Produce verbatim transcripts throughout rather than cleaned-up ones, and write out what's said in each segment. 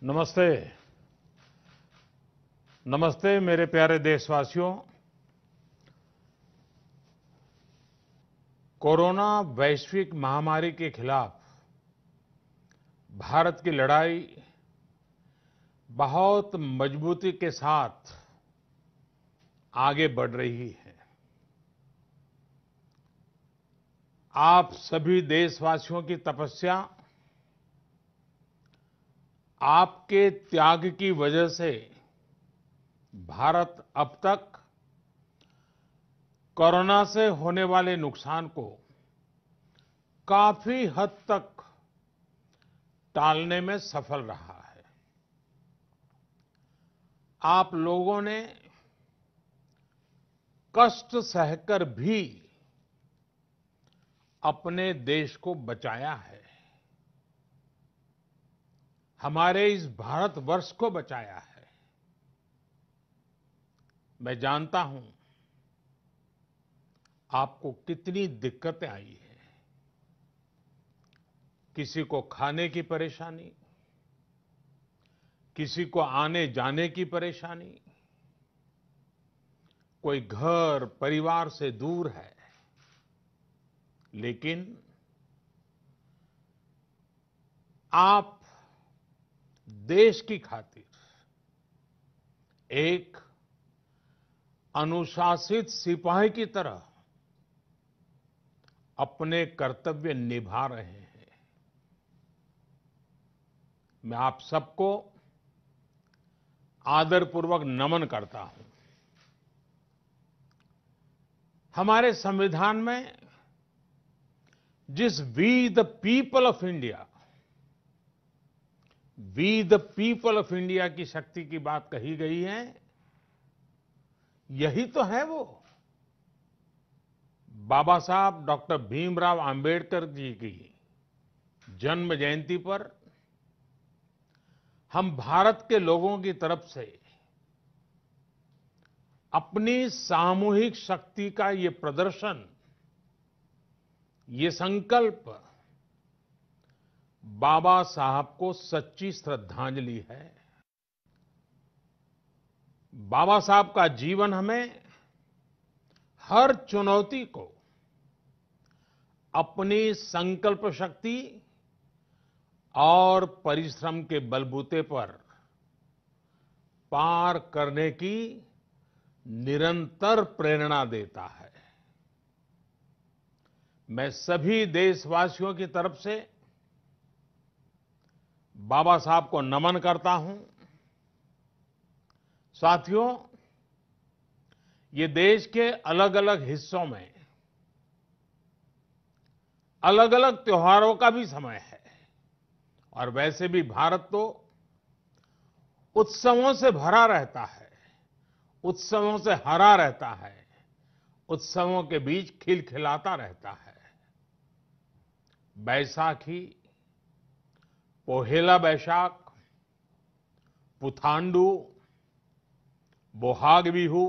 नमस्ते। नमस्ते मेरे प्यारे देशवासियों। कोरोना वैश्विक महामारी के खिलाफ भारत की लड़ाई बहुत मजबूती के साथ आगे बढ़ रही है। आप सभी देशवासियों की तपस्या, आपके त्याग की वजह से भारत अब तक कोरोना से होने वाले नुकसान को काफी हद तक टालने में सफल रहा है। आप लोगों ने कष्ट सहकर भी अपने देश को बचाया है, हमारे इस भारतवर्ष को बचाया है। मैं जानता हूं आपको कितनी दिक्कतें आई हैं। किसी को खाने की परेशानी, किसी को आने जाने की परेशानी, कोई घर परिवार से दूर है, लेकिन आप देश की खातिर एक अनुशासित सिपाही की तरह अपने कर्तव्य निभा रहे हैं। मैं आप सबको आदरपूर्वक नमन करता हूं। हमारे संविधान में जिस we the people of India we the people of India की शक्ति की बात कही गई है, यही तो है वो। बाबा साहब डॉक्टर भीमराव अंबेडकर जी की जन्म जयंती पर हम भारत के लोगों की तरफ से अपनी सामूहिक शक्ति का ये प्रदर्शन, ये संकल्प बाबा साहब को सच्ची श्रद्धांजलि है। बाबा साहब का जीवन हमें हर चुनौती को अपनी संकल्प शक्ति और परिश्रम के बलबूते पर पार करने की निरंतर प्रेरणा देता है। मैं सभी देशवासियों की तरफ से बाबा साहब को नमन करता हूं। साथियों, ये देश के अलग अलग हिस्सों में अलग अलग त्योहारों का भी समय है, और वैसे भी भारत तो उत्सवों से भरा रहता है, उत्सवों से हरा रहता है, उत्सवों के बीच खिलखिलाता रहता है। बैसाखी, पोहेला बैशाख, पुथांडू, बोहाग बिहू,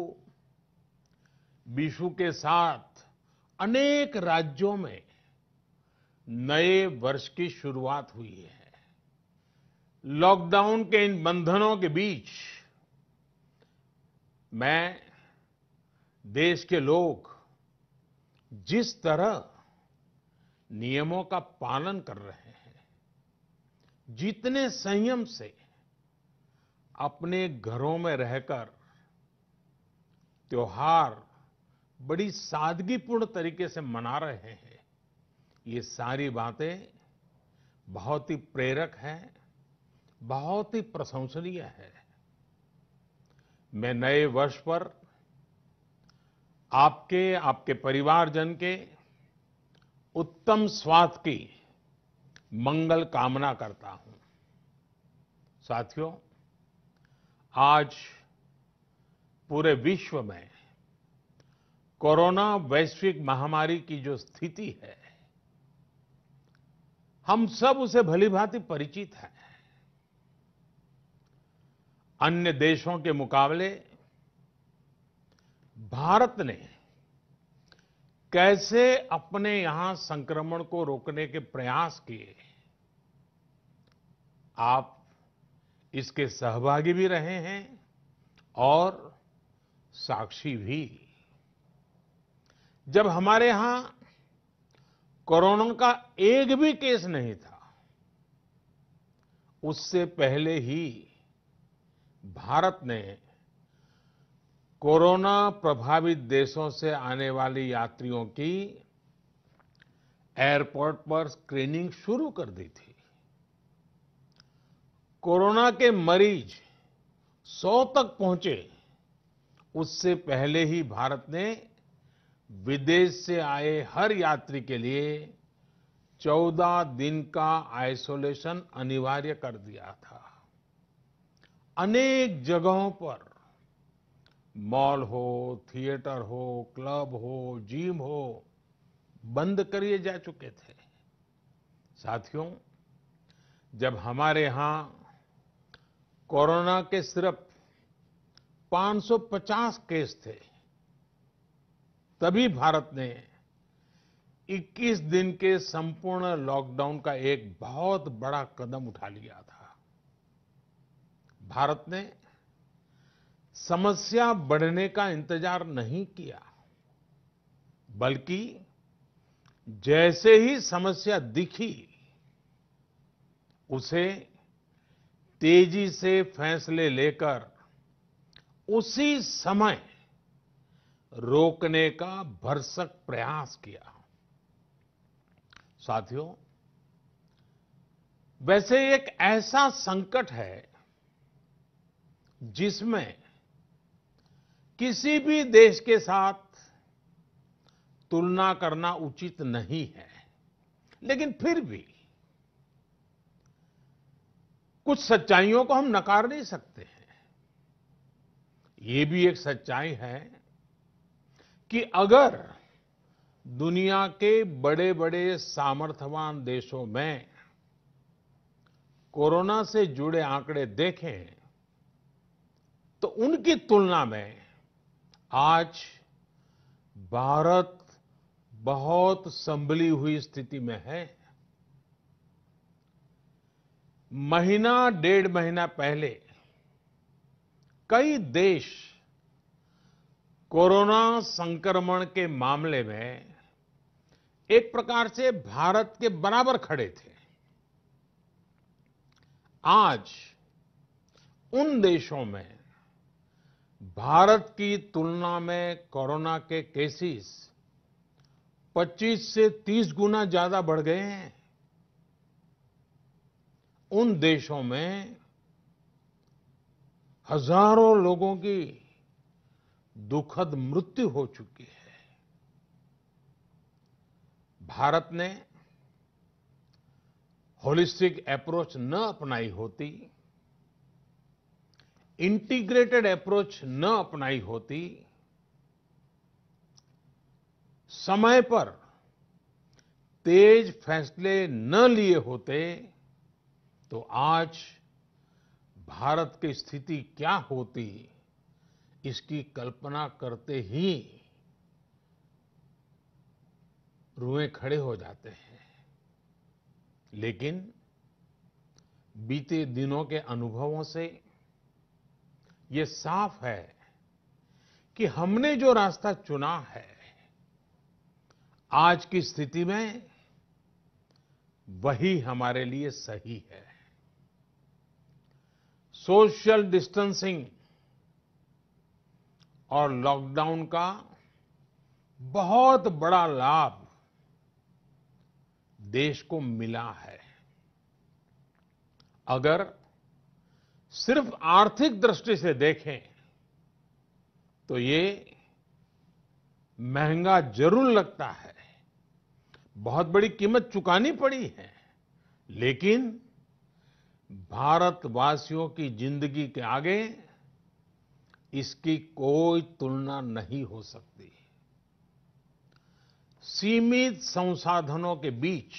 बिशु के साथ अनेक राज्यों में नए वर्ष की शुरुआत हुई है। लॉकडाउन के इन बंधनों के बीच मैं देश के लोग जिस तरह नियमों का पालन कर रहे हैं, जितने संयम से अपने घरों में रहकर त्योहार बड़ी सादगीपूर्ण तरीके से मना रहे हैं, ये सारी बातें बहुत ही प्रेरक हैं, बहुत ही प्रशंसनीय है। मैं नए वर्ष पर आपके, आपके परिवारजन के उत्तम स्वास्थ्य की मंगल कामना करता हूं। साथियों, आज पूरे विश्व में कोरोना वैश्विक महामारी की जो स्थिति है, हम सब उसे भलीभांति परिचित हैं। अन्य देशों के मुकाबले भारत ने कैसे अपने यहां संक्रमण को रोकने के प्रयास किए, आप इसके सहभागी भी रहे हैं और साक्षी भी। जब हमारे यहां कोरोना का एक भी केस नहीं था, उससे पहले ही भारत ने कोरोना प्रभावित देशों से आने वाले यात्रियों की एयरपोर्ट पर स्क्रीनिंग शुरू कर दी थी। कोरोना के मरीज सौ तक पहुंचे, उससे पहले ही भारत ने विदेश से आए हर यात्री के लिए चौदह दिन का आइसोलेशन अनिवार्य कर दिया था। अनेक जगहों पर मॉल हो, थिएटर हो, क्लब हो, जिम हो, बंद करिए जा चुके थे। साथियों, जब हमारे यहां कोरोना के सिर्फ पाँच सौ पचास केस थे, तभी भारत ने इक्कीस दिन के संपूर्ण लॉकडाउन का एक बहुत बड़ा कदम उठा लिया था। भारत ने समस्या बढ़ने का इंतजार नहीं किया, बल्कि जैसे ही समस्या दिखी, उसे तेजी से फैसले लेकर उसी समय रोकने का भरसक प्रयास किया। साथियों, वैसे एक ऐसा संकट है जिसमें किसी भी देश के साथ तुलना करना उचित नहीं है, लेकिन फिर भी कुछ सच्चाइयों को हम नकार नहीं सकते हैं। ये भी एक सच्चाई है कि अगर दुनिया के बड़े-बड़े सामर्थ्यवान देशों में कोरोना से जुड़े आंकड़े देखें, तो उनकी तुलना में आज भारत बहुत संभली हुई स्थिति में है। महीना डेढ़ महीना पहले कई देश कोरोना संक्रमण के मामले में एक प्रकार से भारत के बराबर खड़े थे। आज उन देशों में भारत की तुलना में कोरोना के केसेस पच्चीस से तीस गुना ज्यादा बढ़ गए हैं। उन देशों में हजारों लोगों की दुखद मृत्यु हो चुकी है। भारत ने होलिस्टिक अप्रोच न अपनाई होती, इंटीग्रेटेड अप्रोच न अपनाई होती, समय पर तेज फैसले न लिए होते, तो आज भारत की स्थिति क्या होती, इसकी कल्पना करते ही रुएं खड़े हो जाते हैं। लेकिन बीते दिनों के अनुभवों से ये साफ है कि हमने जो रास्ता चुना है, आज की स्थिति में वही हमारे लिए सही है। सोशल डिस्टेंसिंग और लॉकडाउन का बहुत बड़ा लाभ देश को मिला है। अगर सिर्फ आर्थिक दृष्टि से देखें तो ये महंगा जरूर लगता है, बहुत बड़ी कीमत चुकानी पड़ी है, लेकिन भारतवासियों की जिंदगी के आगे इसकी कोई तुलना नहीं हो सकती। सीमित संसाधनों के बीच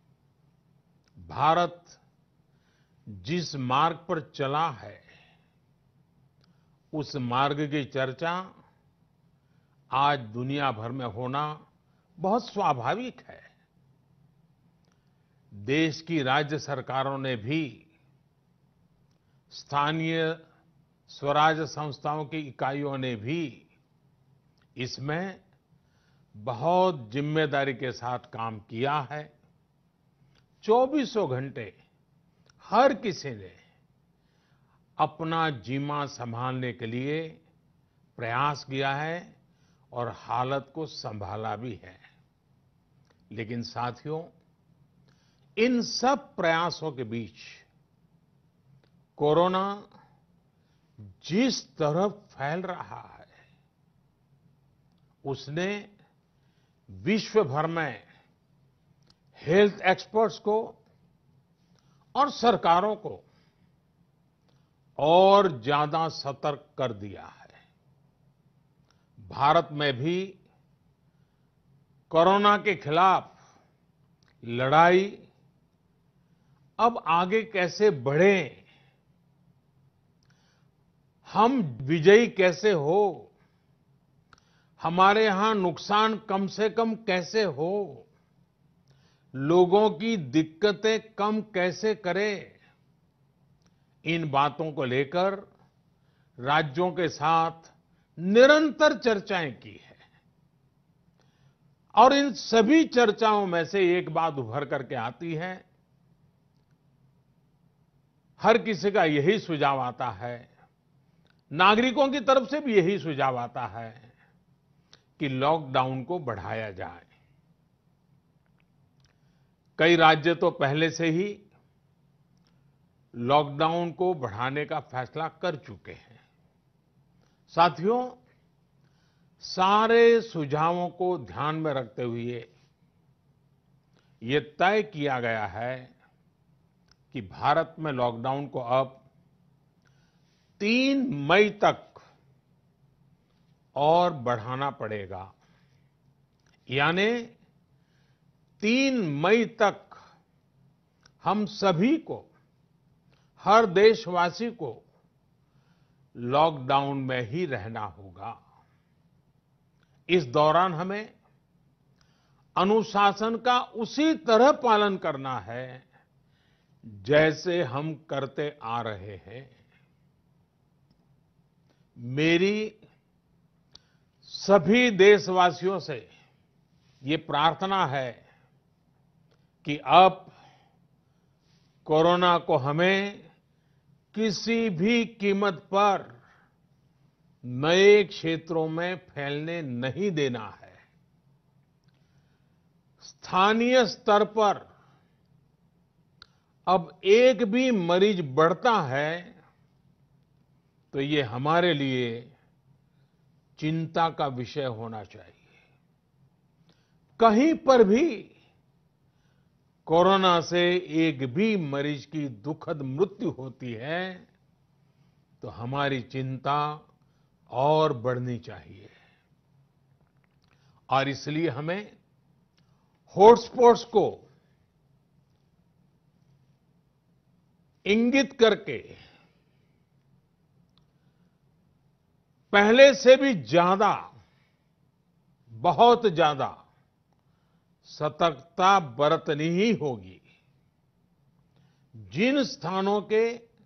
भारत जिस मार्ग पर चला है, उस मार्ग की चर्चा आज दुनिया भर में होना बहुत स्वाभाविक है। देश की राज्य सरकारों ने भी स्थानीय स्वराज संस्थाओं की इकाइयों ने भी इसमें बहुत जिम्मेदारी के साथ काम किया है। चौबीसों घंटे हर किसी ने अपना जीमा संभालने के लिए प्रयास किया है और हालत को संभाला भी है। लेकिन साथियों, इन सब प्रयासों के बीच कोरोना जिस तरफ फैल रहा है, उसने विश्व भर में हेल्थ एक्सपर्ट्स को और सरकारों को और ज्यादा सतर्क कर दिया है। भारत में भी कोरोना के खिलाफ लड़ाई अब आगे कैसे बढ़े, हम विजयी कैसे हो, हमारे यहां नुकसान कम से कम कैसे हो, लोगों की दिक्कतें कम कैसे करें, इन बातों को लेकर राज्यों के साथ निरंतर चर्चाएं की है। और इन सभी चर्चाओं में से एक बात उभर करके आती है, हर किसी का यही सुझाव आता है, नागरिकों की तरफ से भी यही सुझाव आता है कि लॉकडाउन को बढ़ाया जाए। कई राज्य तो पहले से ही लॉकडाउन को बढ़ाने का फैसला कर चुके हैं। साथियों, सारे सुझावों को ध्यान में रखते हुए ये तय किया गया है कि भारत में लॉकडाउन को अब तीन मई तक और बढ़ाना पड़ेगा। यानी तीन मई तक हम सभी को, हर देशवासी को लॉकडाउन में ही रहना होगा। इस दौरान हमें अनुशासन का उसी तरह पालन करना है जैसे हम करते आ रहे हैं। मेरी सभी देशवासियों से ये प्रार्थना है कि अब कोरोना को हमें किसी भी कीमत पर नए क्षेत्रों में फैलने नहीं देना है। स्थानीय स्तर पर अब एक भी मरीज बढ़ता है तो ये हमारे लिए चिंता का विषय होना चाहिए। कहीं पर भी कोरोना से एक भी मरीज की दुखद मृत्यु होती है तो हमारी चिंता और बढ़नी चाहिए। और इसलिए हमें हॉटस्पॉट्स को इंगित करके पहले से भी ज्यादा, बहुत ज्यादा सतर्कता बरतनी ही होगी। जिन स्थानों के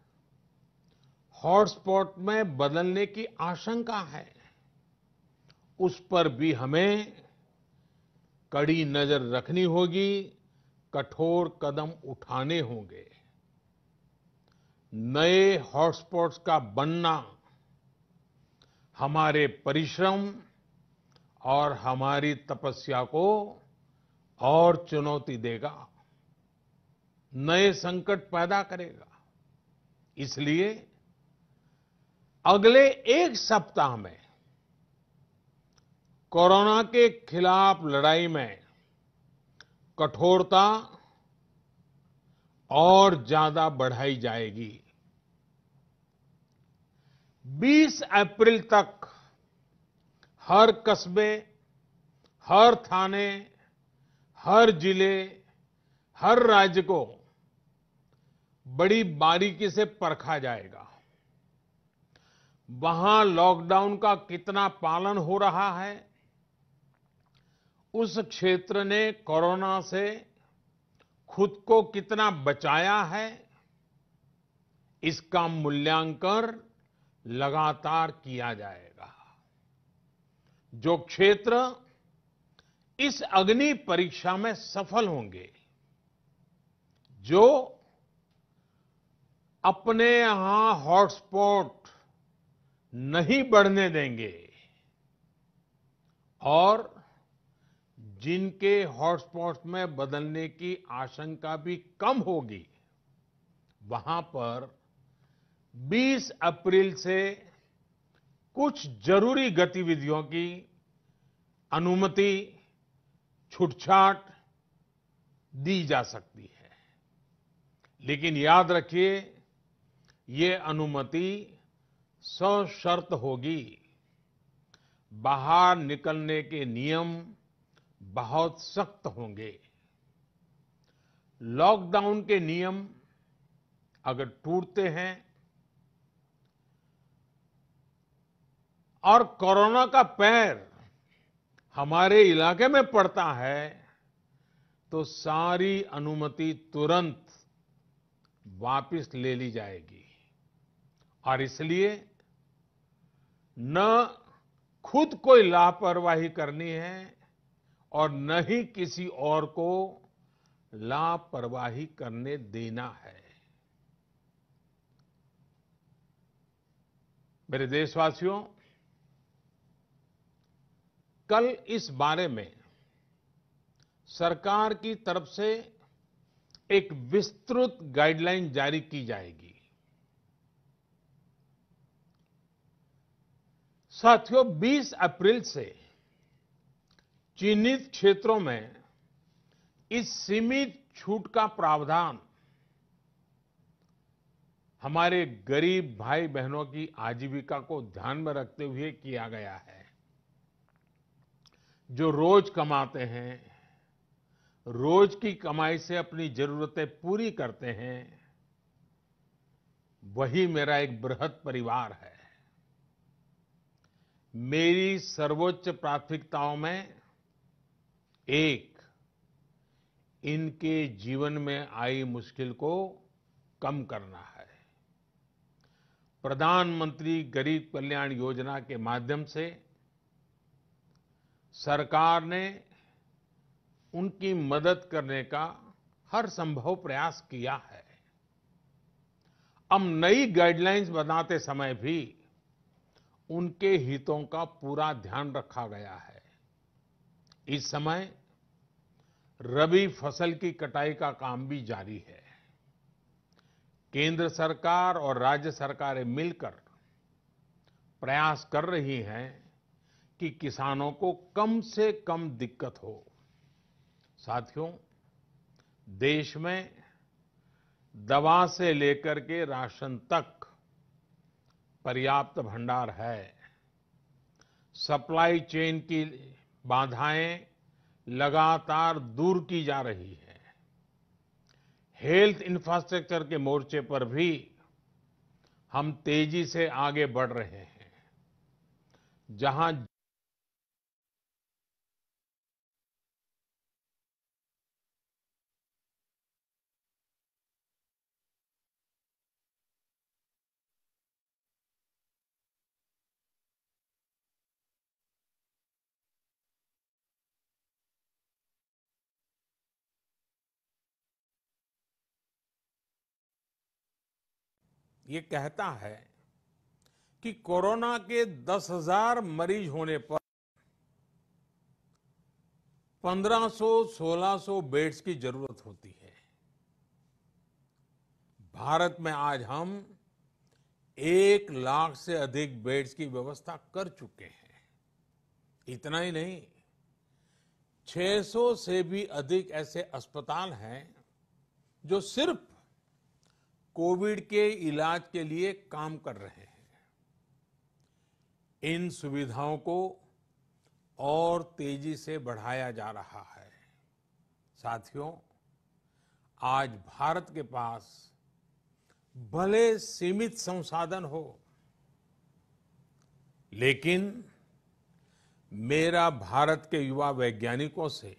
हॉटस्पॉट में बदलने की आशंका है, उस पर भी हमें कड़ी नजर रखनी होगी, कठोर कदम उठाने होंगे। नए हॉटस्पॉट्स का बनना हमारे परिश्रम और हमारी तपस्या को और चुनौती देगा, नए संकट पैदा करेगा। इसलिए अगले एक सप्ताह में कोरोना के खिलाफ लड़ाई में कठोरता और ज्यादा बढ़ाई जाएगी। बीस अप्रैल तक हर कस्बे, हर थाने, हर जिले, हर राज्य को बड़ी बारीकी से परखा जाएगा। वहां लॉकडाउन का कितना पालन हो रहा है, उस क्षेत्र ने कोरोना से खुद को कितना बचाया है, इसका मूल्यांकन लगातार किया जाएगा। जो क्षेत्र इस अग्नि परीक्षा में सफल होंगे, जो अपने यहां हॉटस्पॉट नहीं बढ़ने देंगे और जिनके हॉटस्पॉट में बदलने की आशंका भी कम होगी, वहां पर बीस अप्रैल से कुछ जरूरी गतिविधियों की अनुमति, छूटछाट दी जा सकती है। लेकिन याद रखिए, ये अनुमति सशर्त होगी। बाहर निकलने के नियम बहुत सख्त होंगे। लॉकडाउन के नियम अगर टूटते हैं और कोरोना का पैर हमारे इलाके में पड़ता है, तो सारी अनुमति तुरंत वापस ले ली जाएगी। और इसलिए न खुद कोई लापरवाही करनी है और न ही किसी और को लापरवाही करने देना है। मेरे देशवासियों, कल इस बारे में सरकार की तरफ से एक विस्तृत गाइडलाइन जारी की जाएगी। साथियों, बीस अप्रैल से चिन्हित क्षेत्रों में इस सीमित छूट का प्रावधान हमारे गरीब भाई बहनों की आजीविका को ध्यान में रखते हुए किया गया है। जो रोज कमाते हैं, रोज की कमाई से अपनी जरूरतें पूरी करते हैं, वही मेरा एक बृहद परिवार है। मेरी सर्वोच्च प्राथमिकताओं में एक, इनके जीवन में आई मुश्किल को कम करना है। प्रधानमंत्री गरीब कल्याण योजना के माध्यम से सरकार ने उनकी मदद करने का हर संभव प्रयास किया है। अब नई गाइडलाइंस बनाते समय भी उनके हितों का पूरा ध्यान रखा गया है। इस समय रबी फसल की कटाई का काम भी जारी है। केंद्र सरकार और राज्य सरकारें मिलकर प्रयास कर रही हैं कि किसानों को कम से कम दिक्कत हो। साथियों, देश में दवा से लेकर के राशन तक पर्याप्त भंडार है। सप्लाई चेन की बाधाएं लगातार दूर की जा रही है। हेल्थ इंफ्रास्ट्रक्चर के मोर्चे पर भी हम तेजी से आगे बढ़ रहे हैं। जहां ये कहता है कि कोरोना के दस हज़ार मरीज होने पर पंद्रह सौ सोलह सौ बेड्स की जरूरत होती है। भारत में आज हम एक लाख से अधिक बेड्स की व्यवस्था कर चुके हैं। इतना ही नहीं, छह सौ से भी अधिक ऐसे अस्पताल हैं जो सिर्फ कोविड के इलाज के लिए काम कर रहे हैं। इन सुविधाओं को और तेजी से बढ़ाया जा रहा है। साथियों, आज भारत के पास भले सीमित संसाधन हो, लेकिन मेरा भारत के युवा वैज्ञानिकों से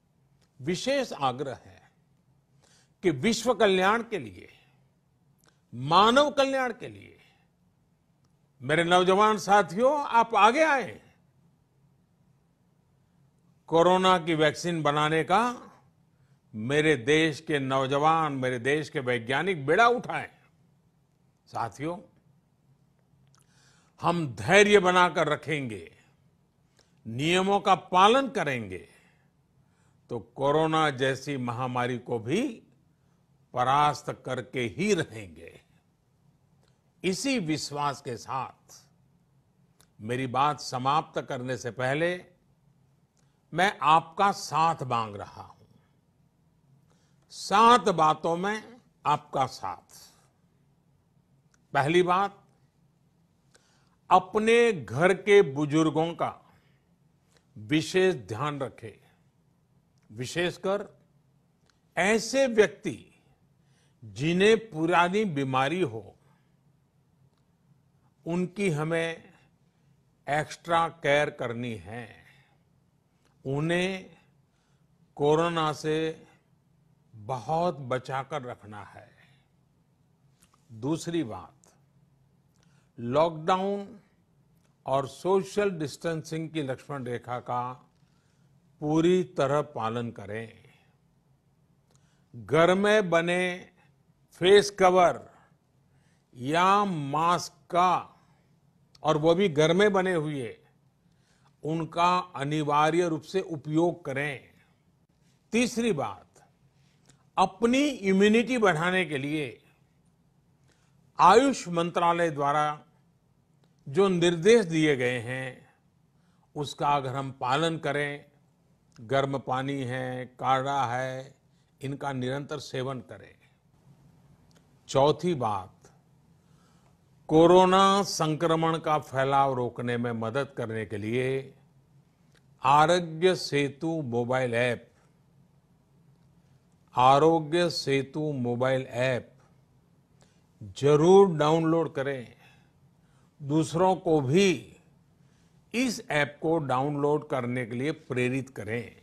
विशेष आग्रह है कि विश्व कल्याण के लिए मानव कल्याण के लिए। मेरे नौजवान साथियों, आप आगे आए। कोरोना की वैक्सीन बनाने का मेरे देश के नौजवान, मेरे देश के वैज्ञानिक बेड़ा उठाएं। साथियों, हम धैर्य बनाकर रखेंगे, नियमों का पालन करेंगे, तो कोरोना जैसी महामारी को भी परास्त करके ही रहेंगे। इसी विश्वास के साथ मेरी बात समाप्त करने से पहले मैं आपका साथ मांग रहा हूं। सात बातों में आपका साथ। पहली बात, अपने घर के बुजुर्गों का विशेष ध्यान रखें। विशेषकर ऐसे व्यक्ति जिन्हें पुरानी बीमारी हो, उनकी हमें एक्स्ट्रा केयर करनी है। उन्हें कोरोना से बहुत बचाकर रखना है। दूसरी बात, लॉकडाउन और सोशल डिस्टेंसिंग की लक्ष्मण रेखा का पूरी तरह पालन करें। घर में बने फेस कवर या मास्क का, और वो भी घर में बने हुए, उनका अनिवार्य रूप से उपयोग करें। तीसरी बात, अपनी इम्यूनिटी बढ़ाने के लिए आयुष मंत्रालय द्वारा जो निर्देश दिए गए हैं, उसका अगर हम पालन करें, गर्म पानी है, काढ़ा है, इनका निरंतर सेवन करें। चौथी बात, कोरोना संक्रमण का फैलाव रोकने में मदद करने के लिए आरोग्य Setu mobile app Aarogya Setu mobile app जरूर डाउनलोड करें। दूसरों को भी इस ऐप को डाउनलोड करने के लिए प्रेरित करें।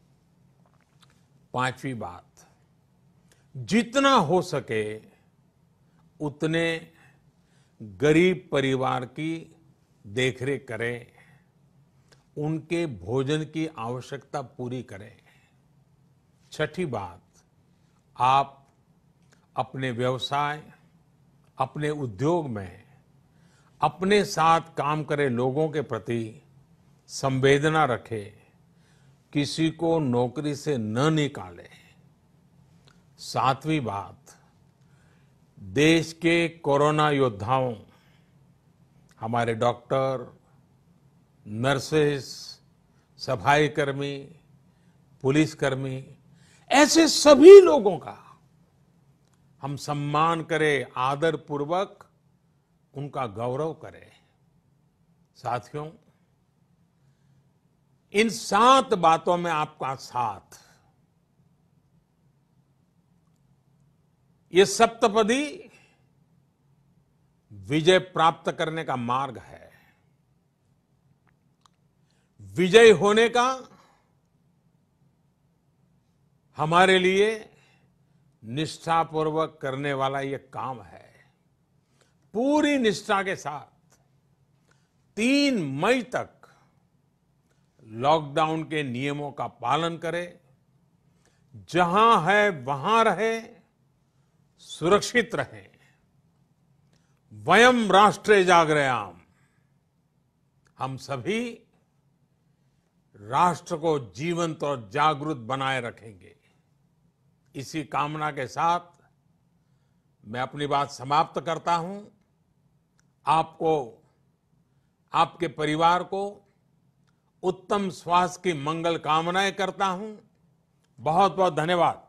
पांचवी बात, जितना हो सके उतने गरीब परिवार की देखरेख करें, उनके भोजन की आवश्यकता पूरी करें। छठी बात, आप अपने व्यवसाय, अपने उद्योग में अपने साथ काम करे लोगों के प्रति संवेदना रखें, किसी को नौकरी से न निकालें। सातवीं बात, देश के कोरोना योद्धाओं, हमारे डॉक्टर, नर्सेस, सफाई कर्मी, पुलिसकर्मी, ऐसे सभी लोगों का हम सम्मान करें, आदर पूर्वक उनका गौरव करें। साथियों, इन सात बातों में आपका साथ, ये सप्तपदी विजय प्राप्त करने का मार्ग है। विजय होने का हमारे लिए निष्ठापूर्वक करने वाला ये काम है। पूरी निष्ठा के साथ तीन मई तक लॉकडाउन के नियमों का पालन करें। जहां है वहां रहे, सुरक्षित रहें। वयम राष्ट्रे जागृयाम, हम सभी राष्ट्र को जीवंत और जागृत बनाए रखेंगे। इसी कामना के साथ मैं अपनी बात समाप्त करता हूं। आपको, आपके परिवार को उत्तम स्वास्थ्य की मंगल कामनाएं करता हूं। बहुत बहुत धन्यवाद।